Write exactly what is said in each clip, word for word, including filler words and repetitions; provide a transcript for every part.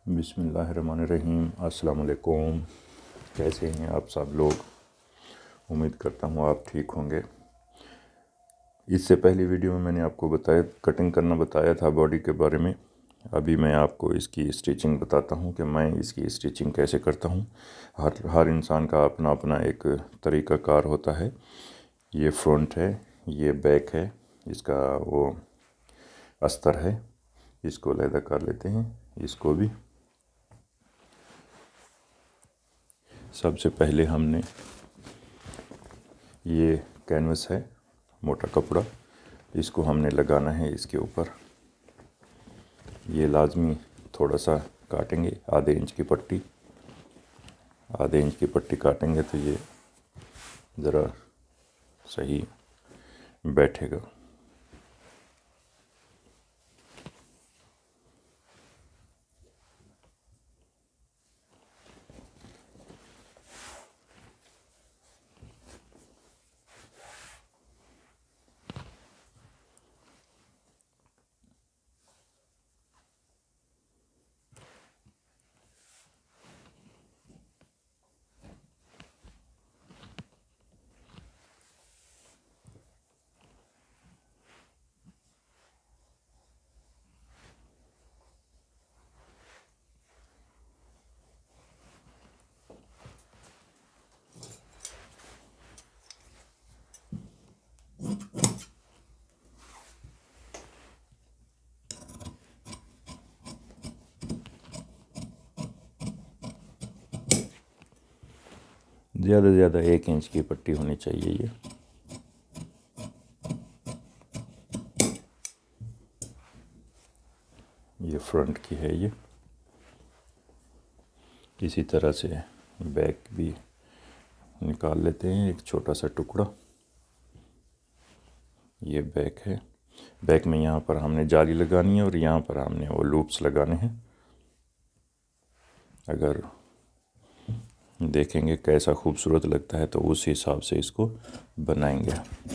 बिस्मिल्लाहिर्रहमानिर्रहीम। अस्सलाम वालेकुम। कैसे हैं आप सब लोग? उम्मीद करता हूँ आप ठीक होंगे। इससे पहली वीडियो में मैंने आपको बताया कटिंग करना बताया था बॉडी के बारे में। अभी मैं आपको इसकी स्टिचिंग बताता हूँ कि मैं इसकी स्टिचिंग कैसे करता हूँ। हर हर इंसान का अपना अपना एक तरीक़ाकार होता है। ये फ्रंट है, ये बैक है, इसका वो अस्तर है, इसको अलहदा कर लेते हैं। इसको भी सबसे पहले हमने ये कैनवस है, मोटा कपड़ा, इसको हमने लगाना है इसके ऊपर। ये लाजमी थोड़ा सा काटेंगे, आधे इंच की पट्टी आधे इंच की पट्टी काटेंगे तो ये ज़रा सही बैठेगा। ज़्यादा से ज़्यादा एक इंच की पट्टी होनी चाहिए। ये ये फ्रंट की है। ये इसी तरह से बैक भी निकाल लेते हैं, एक छोटा सा टुकड़ा। ये बैक है। बैक में यहाँ पर हमने जाली लगानी है और यहाँ पर हमने वो लूप्स लगाने हैं। अगर देखेंगे कैसा खूबसूरत लगता है तो उस हिसाब से इसको बनाएंगे।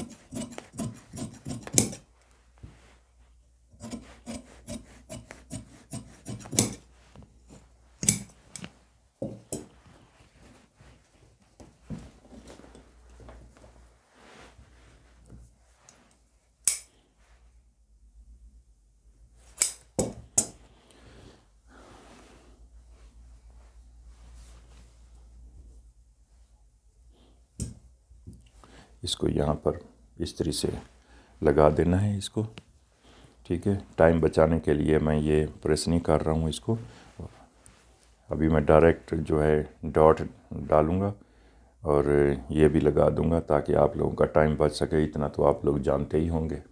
इसको यहाँ पर इस तरह से लगा देना है इसको, ठीक है। टाइम बचाने के लिए मैं ये प्रेस नहीं कर रहा हूँ इसको। अभी मैं डायरेक्ट जो है डॉट डालूँगा और ये भी लगा दूँगा ताकि आप लोगों का टाइम बच सके। इतना तो आप लोग जानते ही होंगे।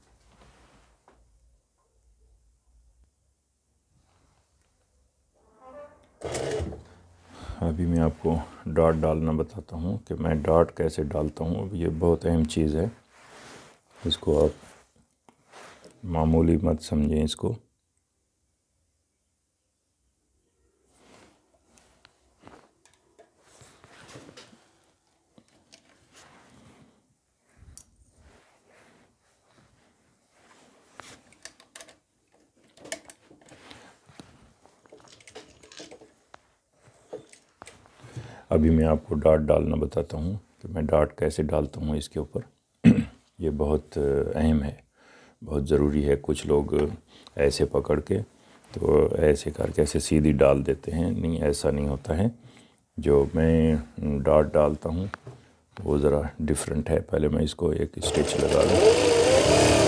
अभी मैं आपको डॉट डालना बताता हूँ कि मैं डॉट कैसे डालता हूँ। ये बहुत अहम चीज़ है, इसको आप मामूली मत समझें इसको। अभी मैं आपको डॉट डालना बताता हूँ कि मैं डॉट कैसे डालता हूँ इसके ऊपर। ये बहुत अहम है, बहुत ज़रूरी है। कुछ लोग ऐसे पकड़ के तो ऐसे करके ऐसे सीधी डाल देते हैं। नहीं, ऐसा नहीं होता है। जो मैं डॉट डालता हूँ वो ज़रा डिफरेंट है। पहले मैं इसको एक स्टिच लगा लूँ।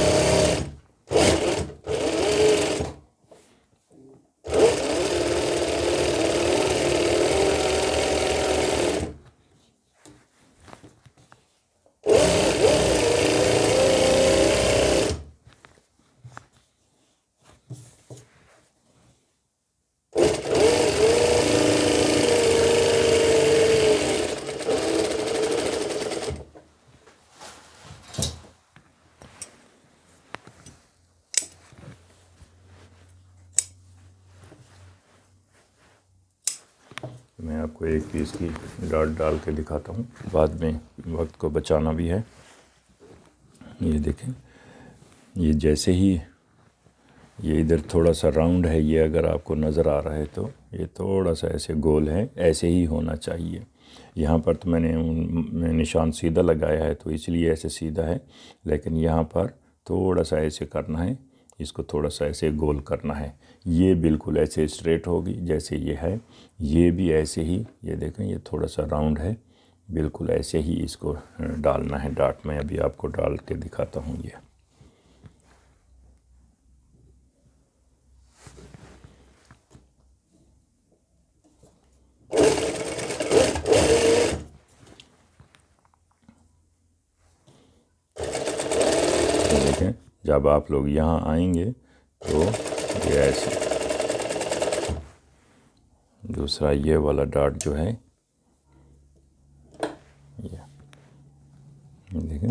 मैं आपको एक पीस की डॉट डाल के दिखाता हूँ, बाद में वक्त को बचाना भी है। ये देखें, ये जैसे ही ये इधर थोड़ा सा राउंड है, ये अगर आपको नज़र आ रहा है तो ये थोड़ा सा ऐसे गोल है, ऐसे ही होना चाहिए। यहाँ पर तो मैंने मैं निशान सीधा लगाया है तो इसलिए ऐसे सीधा है, लेकिन यहाँ पर थोड़ा सा ऐसे करना है, इसको थोड़ा सा ऐसे गोल करना है। ये बिल्कुल ऐसे स्ट्रेट होगी जैसे ये है, ये भी ऐसे ही, ये देखें ये थोड़ा सा राउंड है, बिल्कुल ऐसे ही इसको डालना है डाट। मैं अभी आपको डाल के दिखाता हूँ। ये देखें, जब आप लोग यहाँ आएंगे तो ये ऐसे, दूसरा ये वाला डाट जो है ये देखें,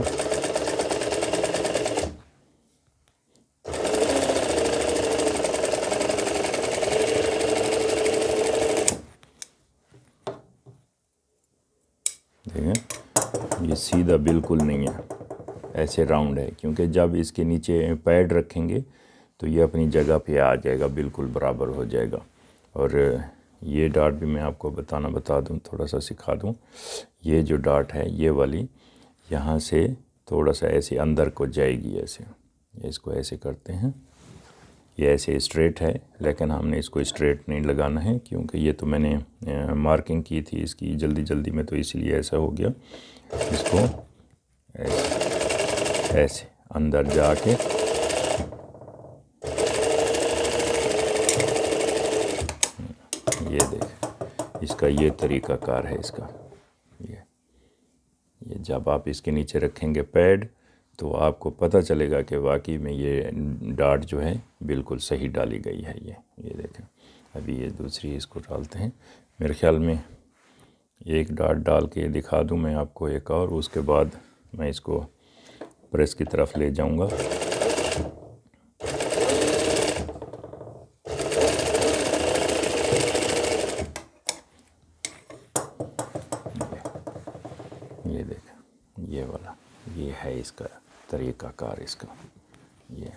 देखें ये सीधा बिल्कुल नहीं है, ऐसे राउंड है, क्योंकि जब इसके नीचे पैड रखेंगे तो ये अपनी जगह पे आ जाएगा, बिल्कुल बराबर हो जाएगा। और ये डाट भी मैं आपको बताना बता दूं, थोड़ा सा सिखा दूं। ये जो डाट है ये वाली यहाँ से थोड़ा सा ऐसे अंदर को जाएगी, ऐसे इसको ऐसे करते हैं, ये ऐसे स्ट्रेट है, लेकिन हमने इसको स्ट्रेट नहीं लगाना है क्योंकि ये तो मैंने मार्किंग की थी इसकी जल्दी जल्दी में, तो इसलिए ऐसा हो गया। इसको ऐसे ऐसे अंदर जाके ये देख, इसका ये तरीक़ाकार है इसका। ये ये जब आप इसके नीचे रखेंगे पैड तो आपको पता चलेगा कि वाकई में ये डाट जो है बिल्कुल सही डाली गई है। ये ये देखें, अभी ये दूसरी इसको डालते हैं। मेरे ख़्याल में एक डाट डाल के दिखा दूं मैं आपको एक और, उसके बाद मैं इसको प्रेस की तरफ ले जाऊंगा। ये देखें, ये वाला ये है इसका तरीक़ाकार इसका। ये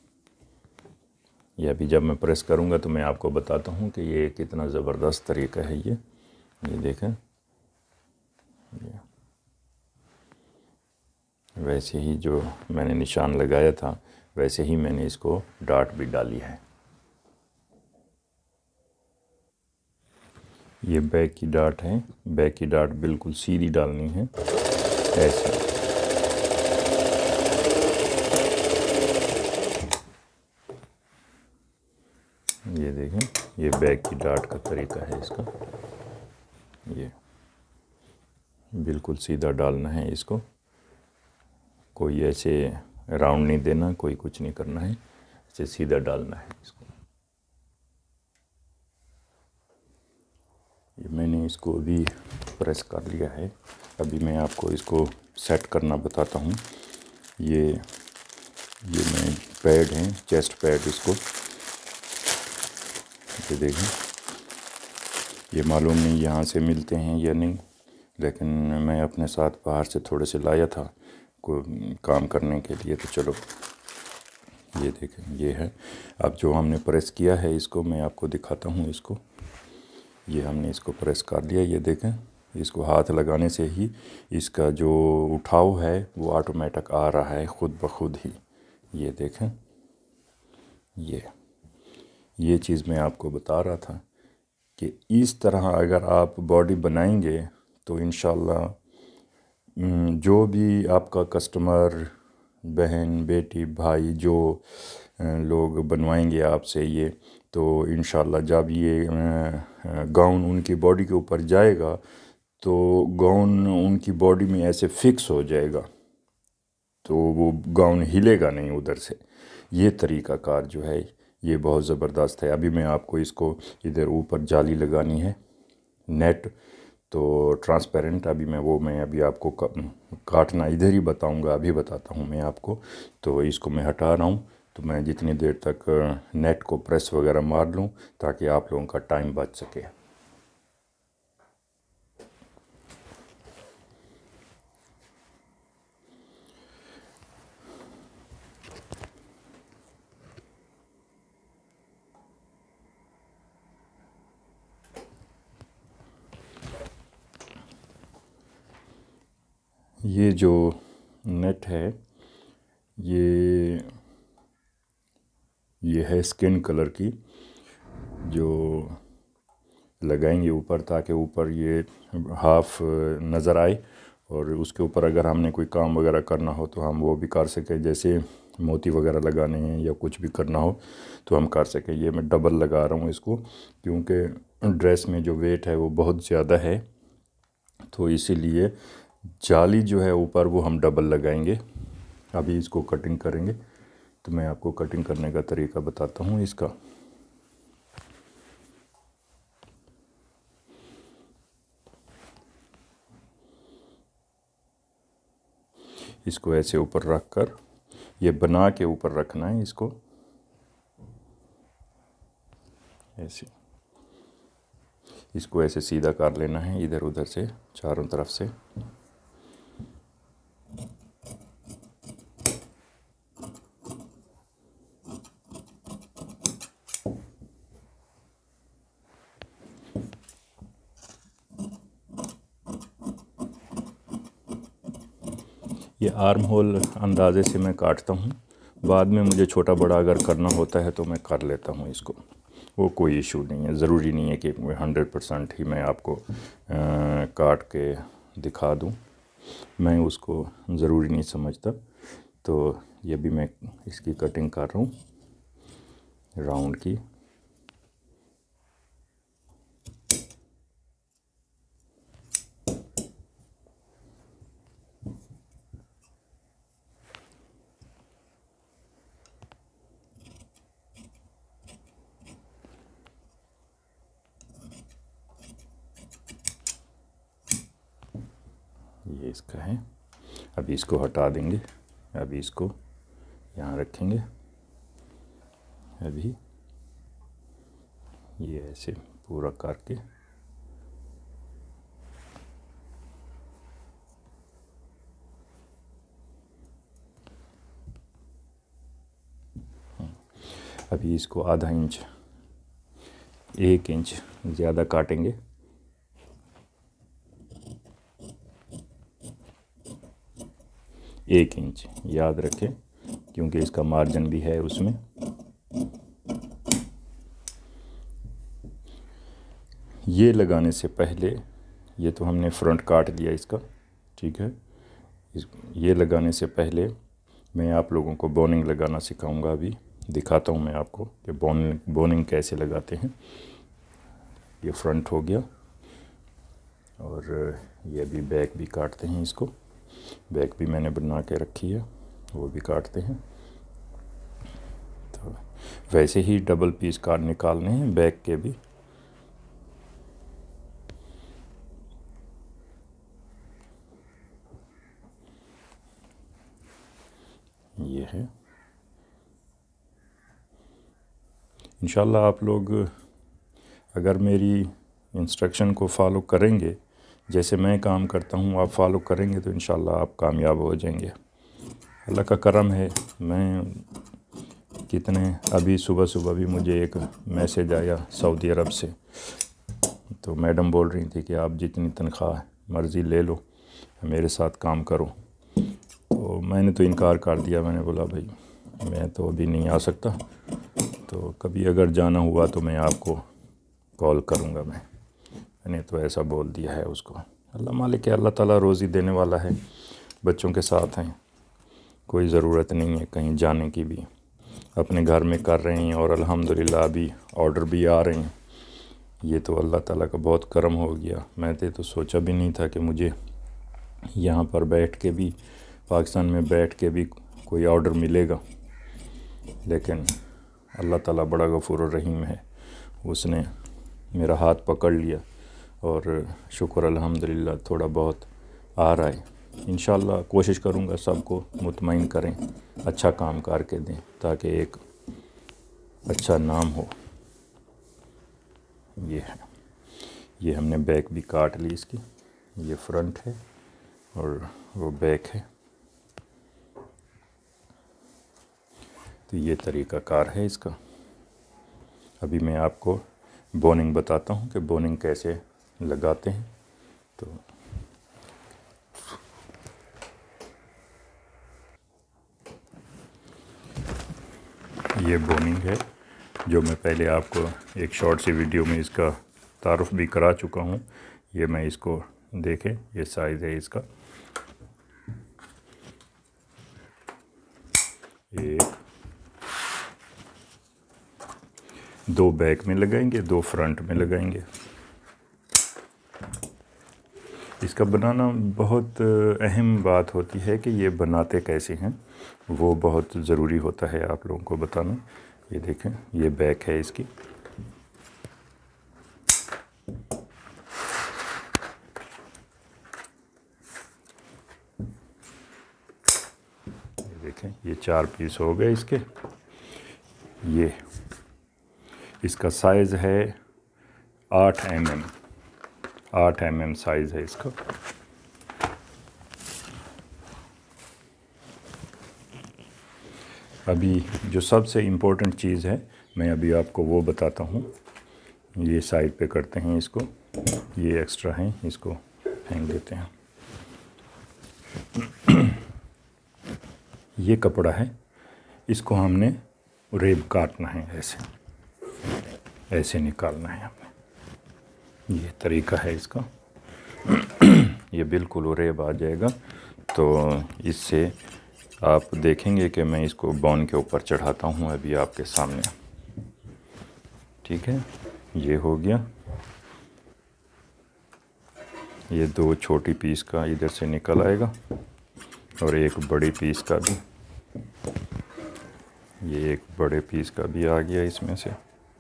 ये अभी जब मैं प्रेस करूंगा तो मैं आपको बताता हूं कि ये कितना ज़बरदस्त तरीका है। ये ये देखें, ये वैसे ही जो मैंने निशान लगाया था वैसे ही मैंने इसको डाट भी डाली है। ये बैक की डाट है, बैक की डाट बिल्कुल सीधी डालनी है ऐसे। ये देखें, ये बैक की डाट का तरीका है इसका। ये बिल्कुल सीधा डालना है इसको, कोई ऐसे राउंड नहीं देना, कोई कुछ नहीं करना है, ऐसे सीधा डालना है इसको। ये मैंने इसको भी प्रेस कर लिया है, अभी मैं आपको इसको सेट करना बताता हूँ। ये ये मैं पैड हैं, चेस्ट पैड, इसको ये देखें, ये मालूम नहीं यहाँ से मिलते हैं या नहीं, लेकिन मैं अपने साथ बाहर से थोड़े से लाया था को काम करने के लिए, तो चलो ये देखें ये है। अब जो हमने प्रेस किया है इसको मैं आपको दिखाता हूँ। इसको ये हमने इसको प्रेस कर लिया, ये देखें, इसको हाथ लगाने से ही इसका जो उठाव है वो ऑटोमेटिक आ रहा है ख़ुद ब खुद ही। ये देखें, ये ये चीज़ मैं आपको बता रहा था कि इस तरह अगर आप बॉडी बनाएंगे तो इंशाल्लाह जो भी आपका कस्टमर, बहन, बेटी, भाई, जो लोग बनवाएंगे आपसे ये, तो इंशाल्लाह जब ये गाउन उनकी बॉडी के ऊपर जाएगा तो गाउन उनकी बॉडी में ऐसे फिक्स हो जाएगा, तो वो गाउन हिलेगा नहीं उधर से। ये तरीक़ाकार जो है ये बहुत ज़बरदस्त है। अभी मैं आपको इसको इधर ऊपर जाली लगानी है नेट, तो ट्रांसपेरेंट, अभी मैं वो मैं अभी आपको काटना इधर ही बताऊंगा, अभी बताता हूँ मैं आपको। तो इसको मैं हटा रहा हूँ, तो मैं जितनी देर तक नेट को प्रेस वगैरह मार लूँ ताकि आप लोगों का टाइम बच सके। ये जो नेट है ये ये है स्किन कलर की, जो लगाएंगे ऊपर ताकि ऊपर ये हाफ नज़र आए, और उसके ऊपर अगर हमने कोई काम वगैरह करना हो तो हम वो भी कर सकें। जैसे मोती वगैरह लगाने हैं या कुछ भी करना हो तो हम कर सकें। ये मैं डबल लगा रहा हूँ इसको, क्योंकि ड्रेस में जो वेट है वो बहुत ज़्यादा है, तो इसीलिए जाली जो है ऊपर वो हम डबल लगाएंगे। अभी इसको कटिंग करेंगे, तो मैं आपको कटिंग करने का तरीका बताता हूँ इसका। इसको ऐसे ऊपर रख कर, ये बना के ऊपर रखना है इसको ऐसे, इसको ऐसे सीधा कर लेना है इधर उधर से चारों तरफ से। ये आर्म होल अंदाज़े से मैं काटता हूँ, बाद में मुझे छोटा बड़ा अगर करना होता है तो मैं कर लेता हूँ इसको, वो कोई इशू नहीं है। ज़रूरी नहीं है कि हंड्रेड परसेंट ही मैं आपको आ, काट के दिखा दूँ, मैं उसको ज़रूरी नहीं समझता। तो ये भी मैं इसकी कटिंग कर रहा हूँ राउंड की। ये इसका है, अभी इसको हटा देंगे, अभी इसको यहाँ रखेंगे। अभी ये ऐसे पूरा करके अभी इसको आधा इंच एक इंच ज़्यादा काटेंगे। एक इंच याद रखें, क्योंकि इसका मार्जिन भी है उसमें। ये लगाने से पहले, ये तो हमने फ्रंट काट लिया इसका, ठीक है। इस ये लगाने से पहले मैं आप लोगों को बोनिंग लगाना सिखाऊंगा। अभी दिखाता हूँ मैं आपको कि बोनिंग बोनिंग कैसे लगाते हैं। ये फ्रंट हो गया, और ये अभी बैक भी काटते हैं इसको। बैक भी मैंने बना के रखी है, वो भी काटते हैं। तो वैसे ही डबल पीस काट निकालने हैं बैक के भी। ये है। इंशाल्लाह आप लोग अगर मेरी इंस्ट्रक्शन को फॉलो करेंगे, जैसे मैं काम करता हूँ आप फॉलो करेंगे, तो इंशाल्लाह आप कामयाब हो जाएंगे। अल्लाह का करम है। मैं कितने अभी सुबह सुबह भी मुझे एक मैसेज आया सऊदी अरब से, तो मैडम बोल रही थी कि आप जितनी तनख्वाह मर्ज़ी ले लो, मेरे साथ काम करो। तो मैंने तो इनकार कर दिया। मैंने बोला भाई मैं तो अभी नहीं आ सकता, तो कभी अगर जाना हुआ तो मैं आपको कॉल करूँगा। मैं मैंने तो ऐसा बोल दिया है उसको। अल्लाह मालिक है, अल्लाह ताला रोज़ी देने वाला है। बच्चों के साथ हैं, कोई ज़रूरत नहीं है कहीं जाने की भी, अपने घर में कर रहे हैं, और अल्हम्दुलिल्लाह अभी ऑर्डर भी आ रहे हैं। ये तो अल्लाह ताला का बहुत करम हो गया। मैंने तो सोचा भी नहीं था कि मुझे यहाँ पर बैठ के भी, पाकिस्तान में बैठ के भी कोई ऑर्डर मिलेगा, लेकिन अल्लाह ताला बड़ा गफूर और रहीम है। उसने मेरा हाथ पकड़ लिया, और शुक्र अल्हम्दुलिल्लाह थोड़ा बहुत आ रहा है। इंशाल्लाह कोशिश करूँगा सबको मुतमईन करें, अच्छा काम करके दें, ताकि एक अच्छा नाम हो। ये है, ये हमने बैक भी काट ली इसकी। ये फ्रंट है और वो बैक है। तो ये तरीक़ा कार है इसका। अभी मैं आपको बोनिंग बताता हूँ कि बोनिंग कैसे लगाते हैं। तो ये बोनिंग है जो मैं पहले आपको एक शॉर्ट सी वीडियो में इसका तारुफ भी करा चुका हूँ। ये मैं इसको देखें, ये साइज़ है इसका। एक दो बैक में लगाएंगे, दो फ्रंट में लगाएंगे। इसका बनाना बहुत अहम बात होती है कि ये बनाते कैसे हैं, वो बहुत ज़रूरी होता है आप लोगों को बताना। ये देखें, ये बैक है इसकी। ये देखें, ये चार पीस हो गए इसके। ये इसका साइज़ है आठ एम एम, आठ एम एम साइज़ है इसका। अभी जो सबसे इम्पोर्टेंट चीज़ है मैं अभी आपको वो बताता हूँ। ये साइड पे करते हैं इसको, ये एक्स्ट्रा हैं इसको फेंक देते हैं। ये कपड़ा है, इसको हमने रेब काटना है, ऐसे ऐसे निकालना है हमें। ये तरीका है इसका। ये बिल्कुल रेब आ जाएगा तो इससे आप देखेंगे कि मैं इसको बॉन के ऊपर चढ़ाता हूँ अभी आपके सामने। ठीक है, ये हो गया। ये दो छोटी पीस का इधर से निकल आएगा और एक बड़ी पीस का भी, ये एक बड़े पीस का भी आ गया इसमें से।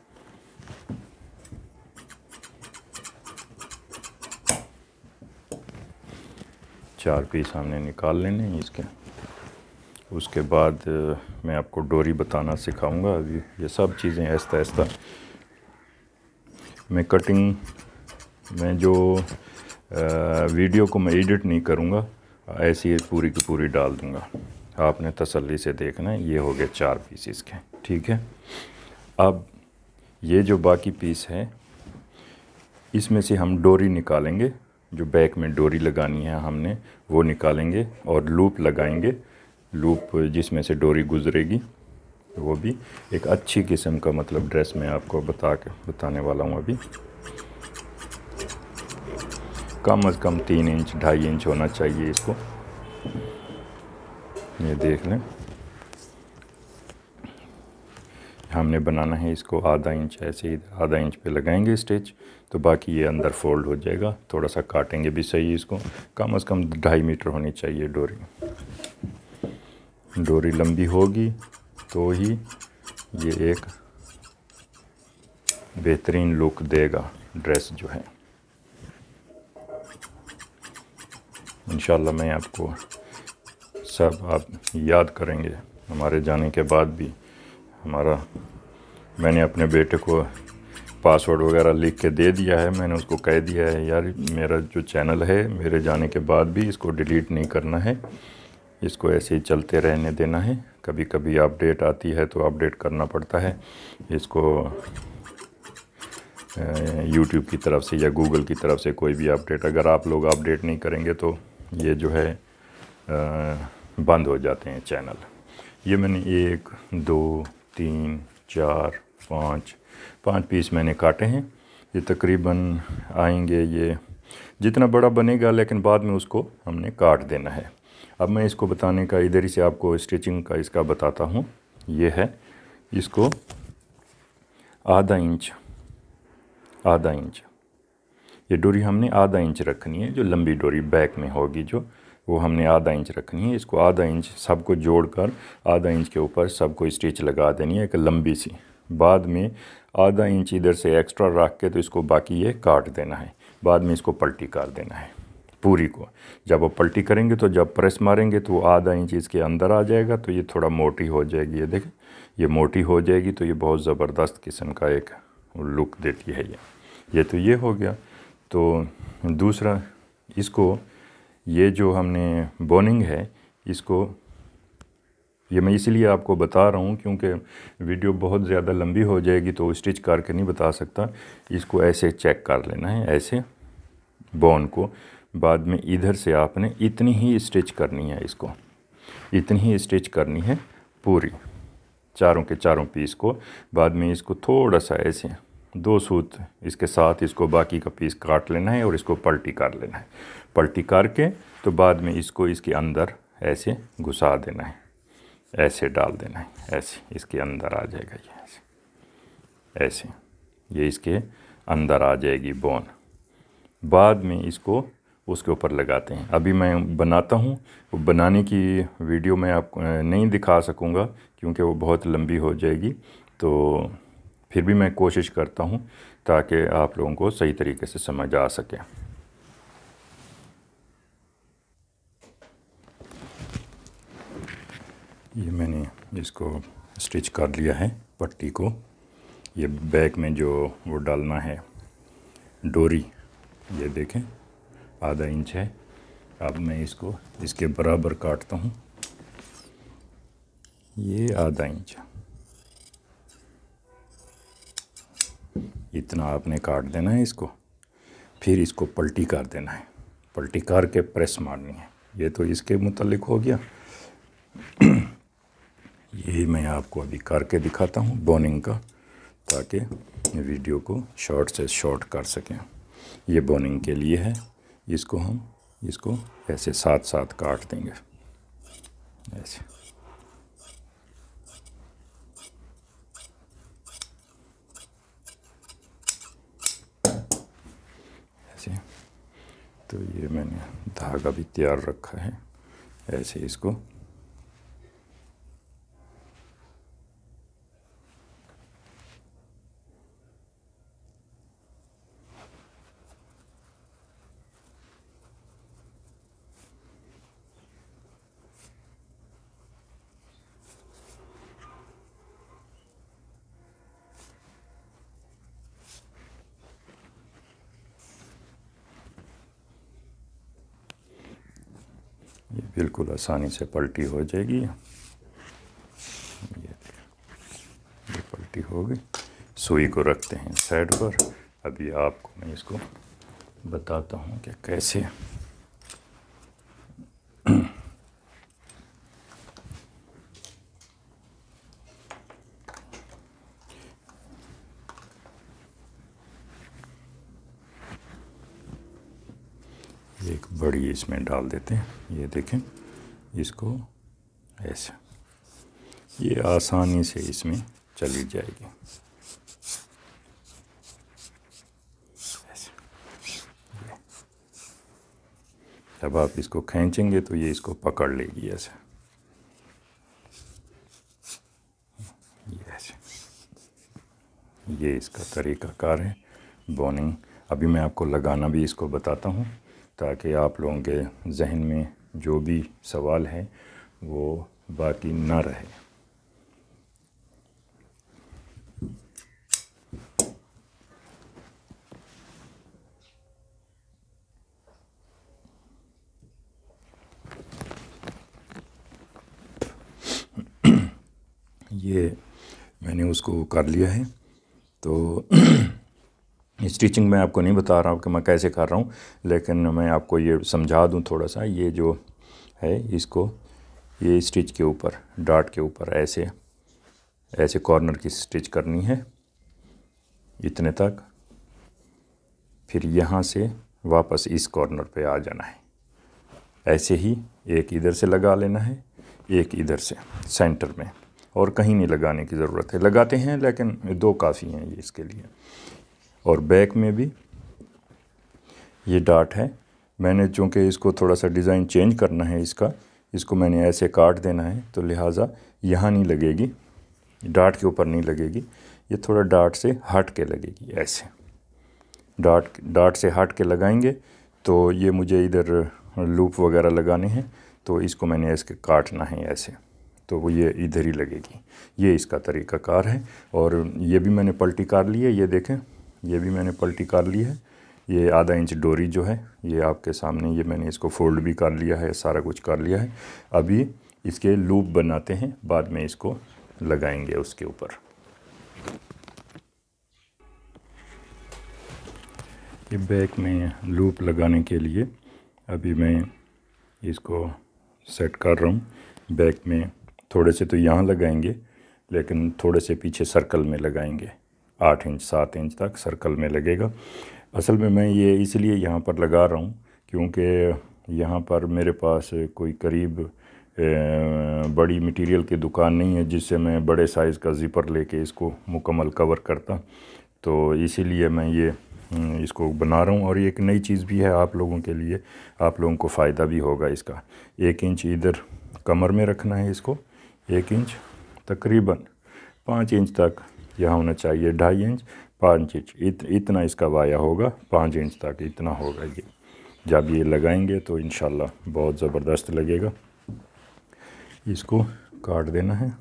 चार पीस हमने निकाल लेने इसके। उसके बाद मैं आपको डोरी बताना सिखाऊंगा। अभी ये सब चीज़ें आहिस्ता आहिस्ता मैं कटिंग में जो आ, वीडियो को मैं एडिट नहीं करूंगा, ऐसी पूरी की पूरी डाल दूंगा। आपने तसल्ली से देखना है। ये हो गए चार पीस इसके। ठीक है, अब ये जो बाकी पीस है इसमें से हम डोरी निकालेंगे। जो बैक में डोरी लगानी है हमने वो निकालेंगे और लूप लगाएंगे। लूप जिसमें से डोरी गुजरेगी, वो भी एक अच्छी किस्म का मतलब ड्रेस में आपको बता के बताने वाला हूँ। अभी कम अज़ कम तीन इंच ढाई इंच होना चाहिए इसको। ये देख लें, हमने बनाना है इसको आधा इंच, ऐसे ही आधा इंच पे लगाएंगे स्टिच, तो बाकी ये अंदर फोल्ड हो जाएगा। थोड़ा सा काटेंगे भी सही इसको। कम अज़ कम ढाई मीटर होनी चाहिए डोरी। डोरी लंबी होगी तो ही ये एक बेहतरीन लुक देगा ड्रेस जो है। इंशाल्लाह मैं आपको सब आप याद करेंगे हमारे जाने के बाद भी। हमारा मैंने अपने बेटे को पासवर्ड वगैरह लिख के दे दिया है। मैंने उसको कह दिया है यार मेरा जो चैनल है मेरे जाने के बाद भी इसको डिलीट नहीं करना है, इसको ऐसे ही चलते रहने देना है। कभी कभी अपडेट आती है तो अपडेट करना पड़ता है इसको। यूट्यूब की तरफ से या गूगल की तरफ से कोई भी अपडेट अगर आप लोग अपडेट नहीं करेंगे तो ये जो है आ, बंद हो जाते हैं चैनल। ये मैंने एक दो तीन चार पाँच पाँच पीस मैंने काटे हैं। ये तकरीबन आएंगे, ये जितना बड़ा बनेगा लेकिन बाद में उसको हमने काट देना है। अब मैं इसको बताने का इधर ही से आपको स्टिचिंग का इसका बताता हूँ। ये है, इसको आधा इंच आधा इंच ये डोरी हमने आधा इंच रखनी है। जो लंबी डोरी बैक में होगी जो, वो हमने आधा इंच रखनी है। इसको आधा इंच सबको जोड़कर आधा इंच के ऊपर सबको स्टिच लगा देनी है एक लंबी सी। बाद में आधा इंच इधर से एक्स्ट्रा रख के तो इसको बाकी ये काट देना है। बाद में इसको पलटी कर देना है पूरी को। जब वो पलटी करेंगे तो जब प्रेस मारेंगे तो आधा इंच इसके अंदर आ जाएगा, तो ये थोड़ा मोटी हो जाएगी। ये देखें, ये मोटी हो जाएगी तो ये बहुत ज़बरदस्त किस्म का एक लुक देती है ये। ये तो ये हो गया। तो दूसरा, इसको ये जो हमने बोनिंग है, इसको ये मैं इसलिए आपको बता रहा हूँ क्योंकि वीडियो बहुत ज़्यादा लंबी हो जाएगी तो स्टिच करके नहीं बता सकता। इसको ऐसे चेक कर लेना है, ऐसे बोन को। बाद में इधर से आपने इतनी ही स्टिच करनी है, इसको इतनी ही स्टिच करनी है पूरी। चारों के चारों पीस को। बाद में इसको थोड़ा सा ऐसे दो सूत इसके साथ इसको बाकी का पीस काट लेना है और इसको पलटी कर लेना है। पलटी करके तो बाद में इसको इसके अंदर ऐसे घुसा देना है, ऐसे डाल देना है, ऐसे इसके अंदर आ जाएगा ये, ऐसे ऐसे ये इसके अंदर आ जाएगी बोन। बाद में इसको उसके ऊपर लगाते हैं। अभी मैं बनाता हूँ, वो बनाने की वीडियो मैं आपको नहीं दिखा सकूँगा क्योंकि वो बहुत लंबी हो जाएगी, तो फिर भी मैं कोशिश करता हूँ ताकि आप लोगों को सही तरीके से समझ आ सके। ये मैंने इसको स्टिच कर लिया है पट्टी को। ये बैक में जो वो डालना है डोरी, ये देखें आधा इंच है। अब मैं इसको इसके बराबर काटता हूँ, ये आधा इंच, इतना आपने काट देना है इसको। फिर इसको पलटी कर देना है, पलटी कर के प्रेस मारनी है। ये तो इसके मुतालिक हो गया। ये मैं आपको अभी करके दिखाता हूँ बोनिंग का, ताकि वीडियो को शॉर्ट से शॉर्ट कर सकें। ये बोनिंग के लिए है। इसको हम इसको ऐसे साथ साथ काट देंगे, ऐसे ऐसे। तो ये मैंने धागा भी तैयार रखा है, ऐसे इसको ये बिल्कुल आसानी से पलटी हो जाएगी। ये ये पलटी हो गई। सुई को रखते हैं साइड पर। अभी आपको मैं इसको बताता हूँ कि कैसे। एक बड़ी इसमें डाल देते हैं, ये देखें इसको ऐसे, ये आसानी से इसमें चली जाएगी ऐसे। जब आप इसको खींचेंगे तो ये इसको पकड़ लेगी ऐसे, ये ऐसे। ये इसका तरीक़ाकार है बोनिंग। अभी मैं आपको लगाना भी इसको बताता हूँ ताकि आप लोगों के जहन में जो भी सवाल है वो बाकी ना रहे। ये मैंने उसको कर लिया है। तो स्टिचिंग मैं आपको नहीं बता रहा हूँ कि मैं कैसे कर रहा हूँ, लेकिन मैं आपको ये समझा दूँ थोड़ा सा। ये जो है इसको ये स्टिच के ऊपर, डाट के ऊपर ऐसे ऐसे कॉर्नर की स्टिच करनी है इतने तक। फिर यहाँ से वापस इस कॉर्नर पे आ जाना है। ऐसे ही एक इधर से लगा लेना है, एक इधर से सेंटर में, और कहीं नहीं लगाने की ज़रूरत है। लगाते हैं लेकिन दो काफ़ी हैं ये इसके लिए। और बैक में भी ये डाट है। मैंने चूँकि इसको थोड़ा सा डिज़ाइन चेंज करना है इसका, इसको मैंने ऐसे काट देना है, तो लिहाजा यहाँ नहीं लगेगी, डाट के ऊपर नहीं लगेगी, ये थोड़ा डाट से हट के लगेगी ऐसे। डाट डाट से हट के लगाएंगे तो ये मुझे इधर लूप वगैरह लगाने हैं, तो इसको मैंने ऐसे काटना है ऐसे, तो वो ये इधर ही लगेगी। ये इसका तरीक़ाकार है। और ये भी मैंने पलटी कर ली है, ये देखें, ये भी मैंने पलटी कर ली है। ये आधा इंच डोरी जो है ये आपके सामने, ये मैंने इसको फोल्ड भी कर लिया है, सारा कुछ कर लिया है। अभी इसके लूप बनाते हैं, बाद में इसको लगाएंगे उसके ऊपर। ये बैक में लूप लगाने के लिए अभी मैं इसको सेट कर रहा हूँ। बैक में थोड़े से तो यहाँ लगाएंगे, लेकिन थोड़े से पीछे सर्कल में लगाएंगे। आठ इंच सात इंच तक सर्कल में लगेगा। असल में मैं ये इसलिए यहाँ पर लगा रहा हूँ क्योंकि यहाँ पर मेरे पास कोई करीब बड़ी मटेरियल की दुकान नहीं है जिससे मैं बड़े साइज़ का ज़िपर लेके इसको मुकम्मल कवर करता। तो इसीलिए मैं ये इसको बना रहा हूँ। और ये एक नई चीज़ भी है आप लोगों के लिए, आप लोगों को फ़ायदा भी होगा इसका। एक इंच इधर कमर में रखना है इसको, एक इंच तकरीबन पाँच इंच तक यहाँ होना चाहिए, ढाई इंच पाँच इंच इत, इतना इसका वाया होगा, पाँच इंच तक इतना होगा ये। जब ये लगाएंगे तो इंशाल्लाह बहुत ज़बरदस्त लगेगा। इसको काट देना है।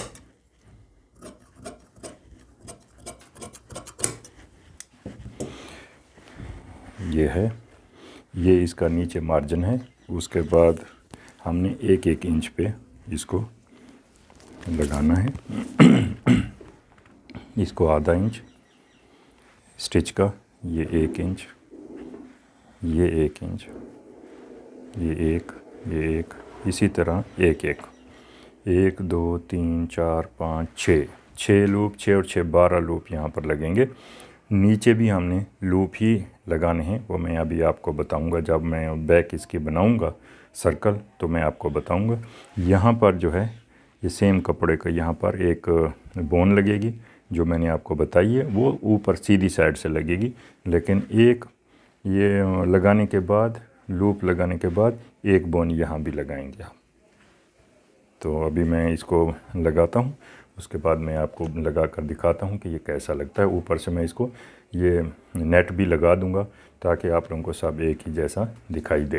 ये है, ये इसका नीचे मार्जिन है। उसके बाद हमने एक एक इंच पे इसको लगाना है। इसको आधा इंच स्टिच का, ये एक इंच, ये एक इंच, ये एक, ये एक, इसी तरह एक एक, एक दो तीन चार पाँच छः, छः लूप, छः और छः बारह लूप यहाँ पर लगेंगे। नीचे भी हमने लूप ही लगाने हैं, वो मैं अभी आपको बताऊंगा। जब मैं बैक इसकी बनाऊंगा सर्कल तो मैं आपको बताऊंगा। यहाँ पर जो है ये सेम कपड़े का यहाँ पर एक बोन लगेगी जो मैंने आपको बताई है, वो ऊपर सीधी साइड से लगेगी। लेकिन एक ये लगाने के बाद, लूप लगाने के बाद एक बोन यहाँ भी लगाएंगे आप। तो अभी मैं इसको लगाता हूँ, उसके बाद मैं आपको लगा कर दिखाता हूँ कि ये कैसा लगता है। ऊपर से मैं इसको ये नेट भी लगा दूँगा ताकि आप लोगों को सब एक ही जैसा दिखाई दे।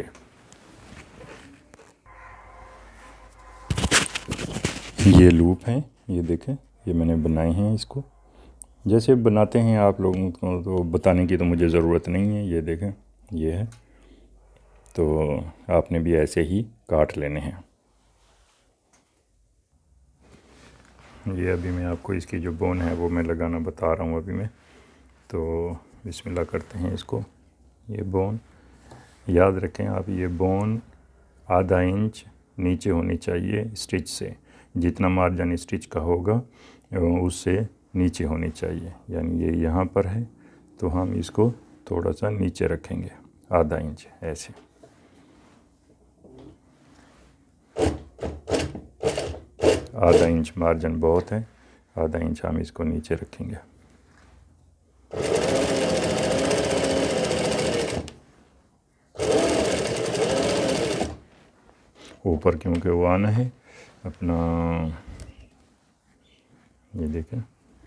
ये लूप हैं, ये देखें, ये मैंने बनाए हैं। इसको जैसे बनाते हैं आप लोगों को तो बताने की तो मुझे ज़रूरत नहीं है। ये देखें, ये है, तो आपने भी ऐसे ही काट लेने हैं। ये अभी मैं आपको इसकी जो बोन है वो मैं लगाना बता रहा हूँ अभी मैं। तो बिस्मिल्लाह करते हैं इसको। ये बोन याद रखें आप, ये बोन आधा इंच नीचे होनी चाहिए स्टिच से। जितना मार्जिन स्टिच का होगा उससे नीचे होनी चाहिए। यानी ये यहाँ पर है तो हम इसको थोड़ा सा नीचे रखेंगे, आधा इंच ऐसे। आधा इंच मार्जिन बहुत है, आधा इंच हम इसको नीचे रखेंगे। ऊपर क्योंकि वो आना है अपना, ये देखें,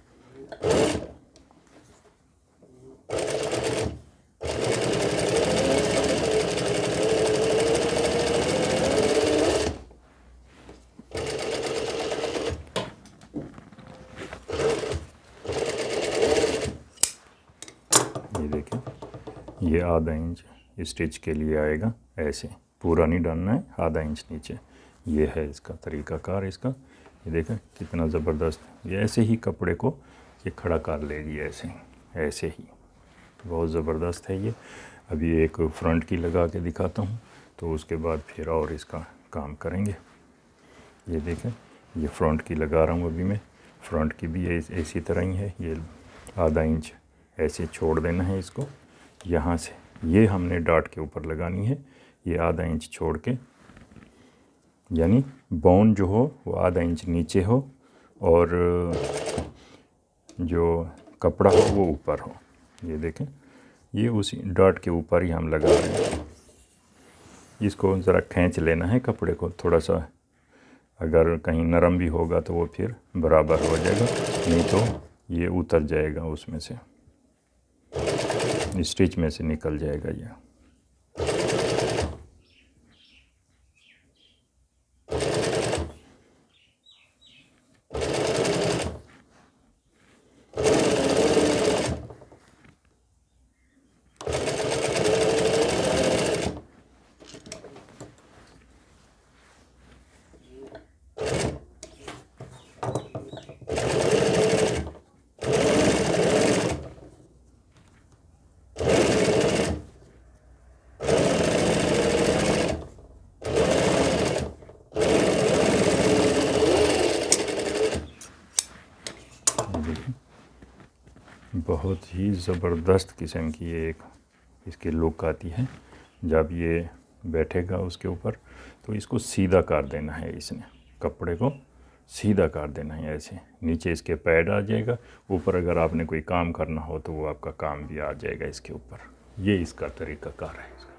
ये देखें, ये आधा इंच स्टिच के लिए आएगा। ऐसे पूरा नहीं डालना है, आधा इंच नीचे। ये है इसका तरीक़ाकार इसका। ये देखें कितना ज़बरदस्त। ये ऐसे ही कपड़े को ये खड़ा कर लेगी, ऐसे ऐसे ही, बहुत ज़बरदस्त है ये। अभी एक फ्रंट की लगा के दिखाता हूँ तो उसके बाद फिर और इसका काम करेंगे। ये देखें, ये फ्रंट की लगा रहा हूँ अभी मैं। फ्रंट की भी इसी तरह ही है। ये आधा इंच ऐसे छोड़ देना है इसको। यहाँ से ये हमने डाट के ऊपर लगानी है, ये आधा इंच छोड़ के, यानी बाउंड जो हो वो आधा इंच नीचे हो और जो कपड़ा हो वो ऊपर हो। ये देखें, ये उसी डाट के ऊपर ही हम लगा रहे हैं। इसको ज़रा खींच लेना है कपड़े को थोड़ा सा, अगर कहीं नरम भी होगा तो वो फिर बराबर हो जाएगा, नहीं तो ये उतर जाएगा, उसमें से स्टिच में से निकल जाएगा ये। बहुत ही ज़बरदस्त किस्म की ये एक इसकी लुक आती है। जब ये बैठेगा उसके ऊपर तो इसको सीधा कर देना है, इसने कपड़े को सीधा कर देना है ऐसे। नीचे इसके पैड आ जाएगा, ऊपर अगर आपने कोई काम करना हो तो वो आपका काम भी आ जाएगा इसके ऊपर। ये इसका तरीक़ाकार है इसका।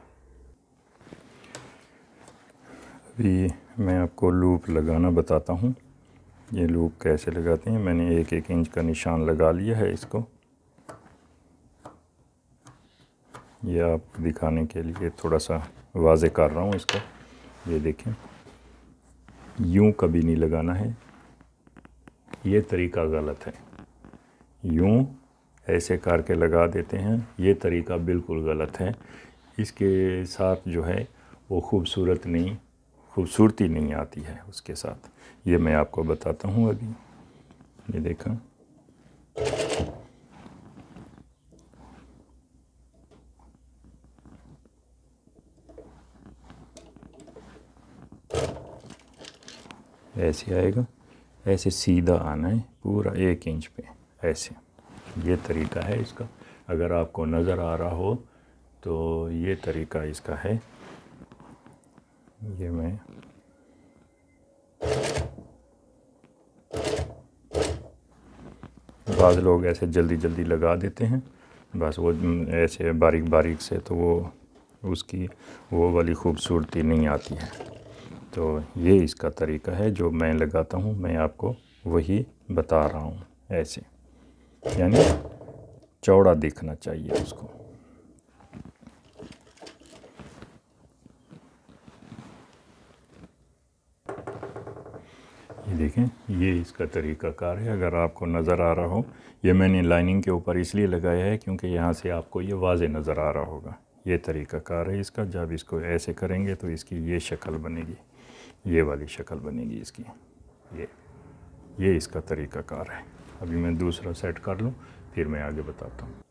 अभी मैं आपको लूप लगाना बताता हूँ। ये लूप कैसे लगाते हैं। मैंने एक एक इंच का निशान लगा लिया है इसको। ये आप दिखाने के लिए थोड़ा सा वाज़े कर रहा हूँ इसको। ये देखें, यूं कभी नहीं लगाना है, ये तरीका गलत है। यूं ऐसे करके लगा देते हैं, ये तरीका बिल्कुल गलत है। इसके साथ जो है वो खूबसूरत नहीं खूबसूरती नहीं आती है उसके साथ। ये मैं आपको बताता हूँ अभी। ये देखा, ऐसे आएगा, ऐसे सीधा आना है पूरा एक इंच पे ऐसे। ये तरीका है इसका। अगर आपको नज़र आ रहा हो तो ये तरीका इसका है। ये मैं बाज़ लोग ऐसे जल्दी जल्दी लगा देते हैं, बस वो ऐसे बारीक बारीक से, तो वो उसकी वो वाली खूबसूरती नहीं आती है। तो ये इसका तरीका है जो मैं लगाता हूँ, मैं आपको वही बता रहा हूँ। ऐसे यानी चौड़ा दिखना चाहिए उसको। ये देखें, ये इसका तरीक़ाकार है। अगर आपको नज़र आ रहा हो, ये मैंने लाइनिंग के ऊपर इसलिए लगाया है क्योंकि यहाँ से आपको ये वाज़े नज़र आ रहा होगा। ये तरीक़ाकार है इसका। जब इसको ऐसे करेंगे तो इसकी ये शक्ल बनेगी, ये वाली शक्ल बनेगी इसकी। ये ये इसका तरीक़ाकार है। अभी मैं दूसरा सेट कर लूँ, फिर मैं आगे बताता हूँ।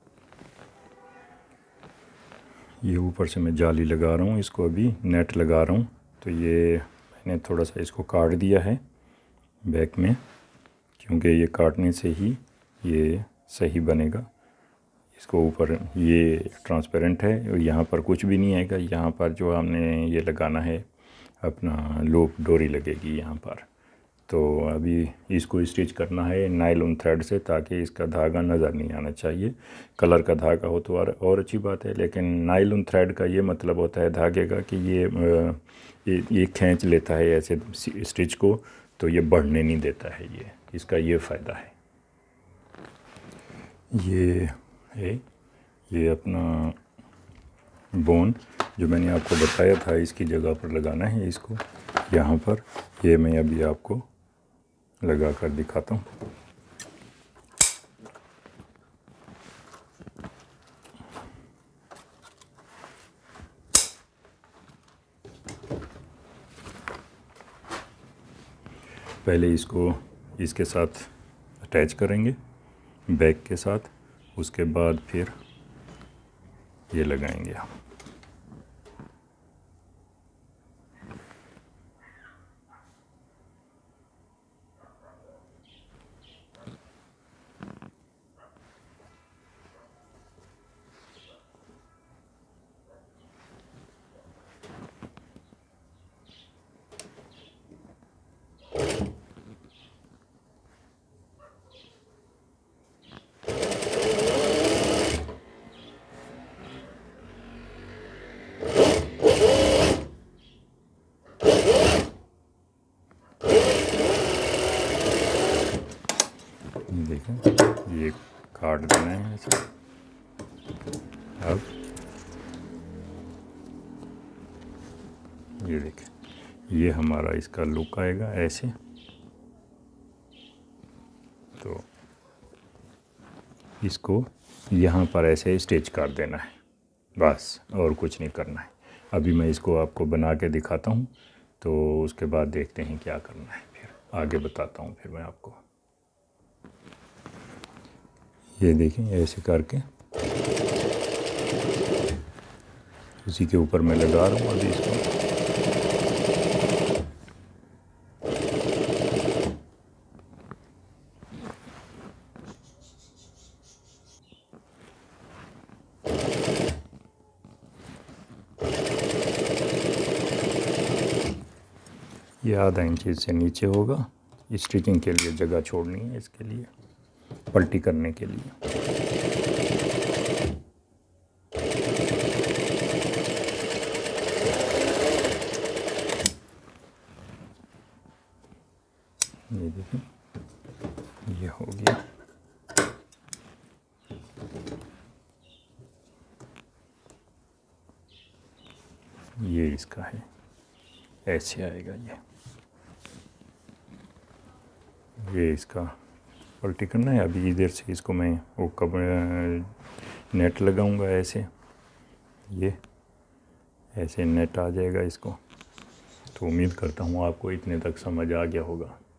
ये ऊपर से मैं जाली लगा रहा हूँ, इसको अभी नेट लगा रहा हूँ। तो ये मैंने थोड़ा सा इसको काट दिया है बैक में, क्योंकि ये काटने से ही ये सही बनेगा। इसको ऊपर ये ट्रांसपेरेंट है और यहाँ पर कुछ भी नहीं आएगा। यहाँ पर जो हमने ये लगाना है अपना लूप डोरी लगेगी यहाँ पर। तो अभी इसको स्टिच करना है नायलॉन थ्रेड से, ताकि इसका धागा नज़र नहीं आना चाहिए। कलर का धागा हो तो और अच्छी बात है, लेकिन नायलॉन थ्रेड का ये मतलब होता है धागे का कि ये ये, ये खींच लेता है ऐसे स्टिच को, तो ये बढ़ने नहीं देता है। ये इसका ये फ़ायदा है। ये है ये अपना बोन जो मैंने आपको बताया था, इसकी जगह पर लगाना है इसको यहाँ पर। ये मैं अभी आपको लगा कर दिखाता हूँ। पहले इसको इसके साथ अटैच करेंगे बैक के साथ, उसके बाद फिर ये लगाएंगे हम। देखें, ये काट देना है ऐसे। अब ये देखें, ये हमारा इसका लुक आएगा ऐसे। तो इसको यहाँ पर ऐसे स्टिच कर देना है, बस, और कुछ नहीं करना है। अभी मैं इसको आपको बना के दिखाता हूँ, तो उसके बाद देखते हैं क्या करना है, फिर आगे बताता हूँ फिर मैं आपको। ये देखें, ऐसे करके उसी के ऊपर मैं लगा रहा हूँ अभी इसको। ये आधा इंच से नीचे होगा। स्टिचिंग के लिए जगह छोड़नी है, इसके लिए पलटी करने के लिए। ये देखिए, ये हो गया। ये इसका है, ऐसे आएगा। ये ये इसका पलटी करना है। अभी इधर से इसको मैं वो कब नेट लगाऊंगा, ऐसे ये ऐसे नेट आ जाएगा इसको। तो उम्मीद करता हूँ आपको इतने तक समझ आ गया होगा।